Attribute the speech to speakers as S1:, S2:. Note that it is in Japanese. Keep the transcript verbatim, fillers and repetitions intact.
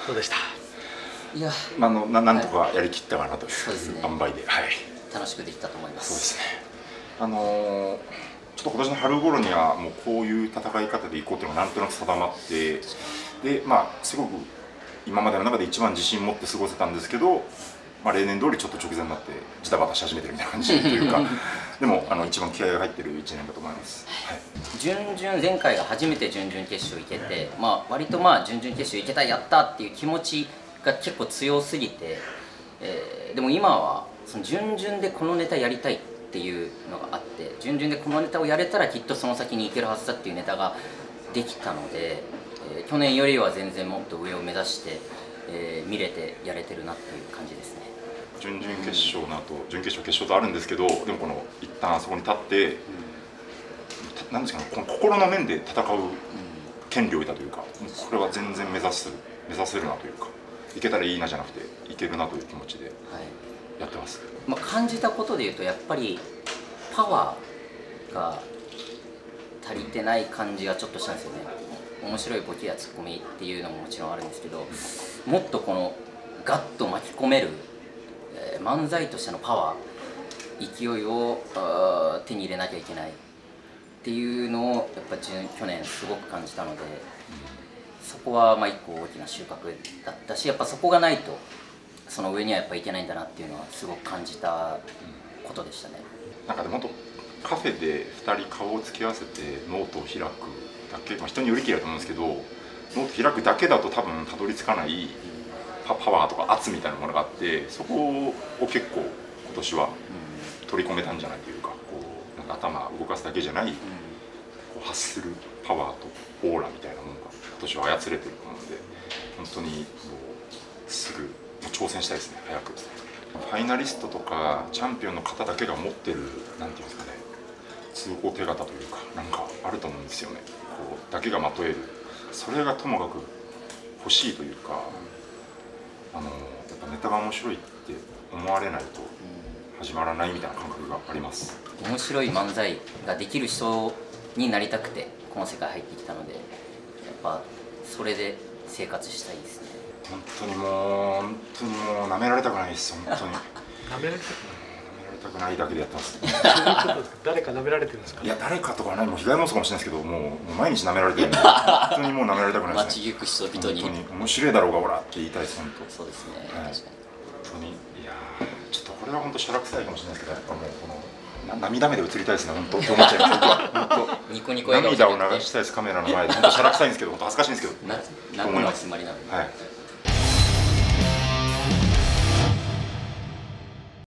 S1: どうでした？
S2: いや、
S3: まあ、あのななんとかやりきったかなという塩梅で、はい、
S2: 楽しくできたと思います。
S3: そうですね。あのー、ちょっと今年の春頃にはもうこういう戦い方でいこうというのがなんとなく定まって、でまあすごく今までの中で一番自信持って過ごせたんですけど、まあ、例年通りちょっと直前になってジタバタし始めてるみたいな感じというかでもあの一番気合が入ってるいちねんだと思います、はい、
S2: 準々前回が初めて準々決勝行けて、まあ、割とまあ準々決勝行けたやったっていう気持ちが結構強すぎて、えー、でも今はその準々でこのネタやりたいっていうのがあって、準々でこのネタをやれたらきっとその先に行けるはずだっていうネタができたので、えー、去年よりは全然もっと上を目指して、えー、見れてやれてるなっていう感じですね。
S3: 準々決勝の後、準決勝決勝とあるんですけど、でもこの一旦あそこに立って、うん、なんですかね、この心の面で戦う権利を得たというか、これは全然目指す目指せるなというか、いけたらいいなじゃなくていけるなという気持ちでやってます、はい。
S2: まあ、感じたことでいうとやっぱりパワーが足りてない感じがちょっとしたんですよね。面白いボケやツッコミっていうのももちろんあるんですけど、もっとこのガッと巻き込める漫才としてのパワー、勢いを手に入れなきゃいけないっていうのをやっぱ去年すごく感じたので、そこはまあ一個大きな収穫だったし、やっぱそこがないとその上にはやっぱいけないんだなっていうのはすごく感じたことでしたね。
S3: なんかでも本当カフェでふたり顔を突き合わせてノートを開くだけ、まあ、人によりきりだと思うんですけど、ノート開くだけだと多分たどり着かないパワーとか圧みたいなものがあって、そこを結構今年は取り込めたんじゃないというか、こうなんか頭動かすだけじゃない、こう発するパワーとオーラみたいなものが今年は操れてると思うので、本当にもうすぐ挑戦したいですね、早く。ファイナリストとかチャンピオンの方だけが持ってるなんていうんですかね、通行手形というかなんかあると思うんですよね。こうだけがまとえる、それがともかく欲しいというか。あのやっぱネタが面白いって思われないと始まらないみたいな感覚があります。
S2: 面白い漫才ができる人になりたくてこの世界入ってきたので、やっぱそれで生活したいですね。
S3: 本当にもう本当にもう舐められたくないです。本当に
S1: 舐められたくない
S3: たくないだけでやってます。
S1: 誰か舐められてるんですか？
S3: いや誰かとかはない、もう被害妄想かもしれないですけど、もうもう毎日舐められてるんで本当にもう舐められたくないですね。
S2: 街行く人々に
S3: 本当に面白いだろうがほらって言いたいです。本当
S2: そうですね、
S3: はい、
S2: 確かに
S3: 本当に。いやちょっとこれは本当しゃらくさいかもしれないですけど、やっぱもうこの涙目で映りたいですね、本当って思っちゃいます。本当
S2: ニコニコ笑顔
S3: 涙を流したいです、カメラの前で。本当しゃらくさいんですけど、本当恥ずかしいんですけど、
S2: な何の決まりなので、
S3: はい。